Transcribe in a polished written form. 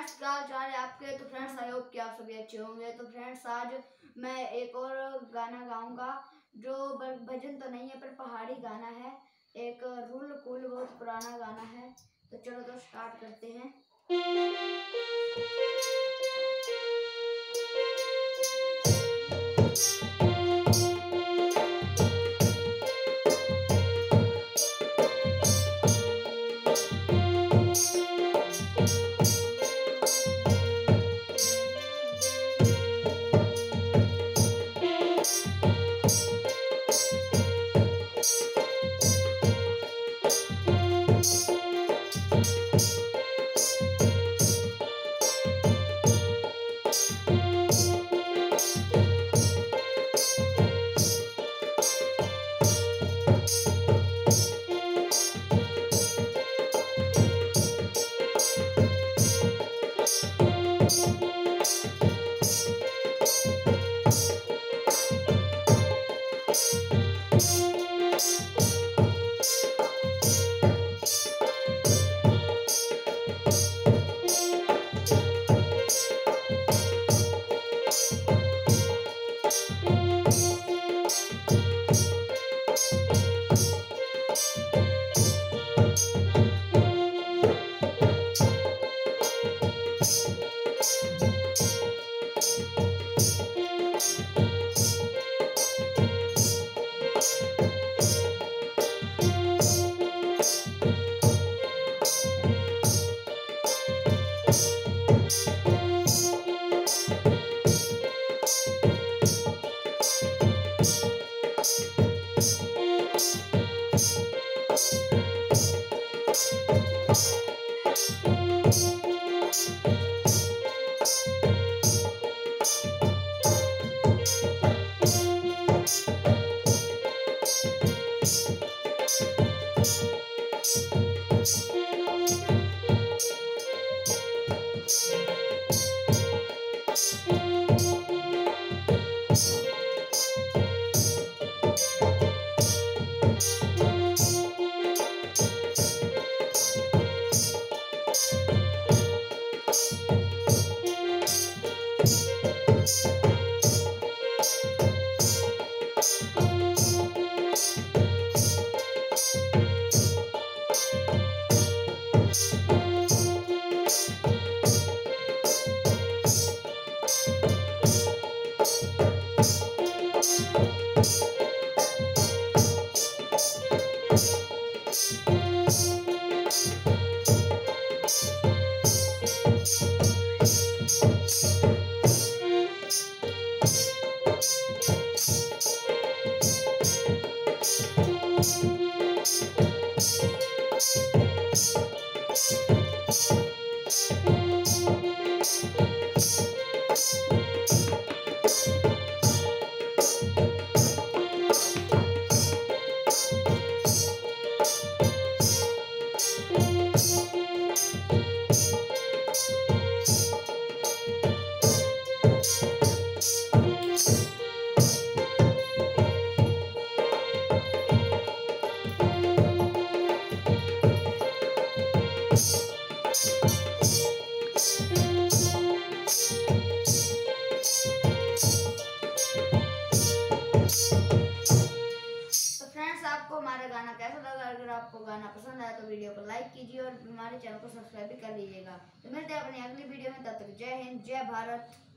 Friends, क्या हाल चाल है आपके। तो फ्रेंड्स, आई होप कि आप सभी अच्छे होंगे। तो फ्रेंड्स, आज मैं एक और गाना गाऊंगा जो भजन तो नहीं है पर पहाड़ी गाना है। एक रुल कुल बहुत पुराना गाना है। तो चलो तो स्टार्ट करते हैं। फ्रेंड्स, आपको हमारा गाना कैसा लगा। अगर आपको गाना पसंद आया तो वीडियो को लाइक कीजिए और हमारे चैनल को सब्सक्राइब भी कर लीजिएगा। तो मिलते हैं अपनी अगली वीडियो में, तब तक जय हिंद, जय भारत।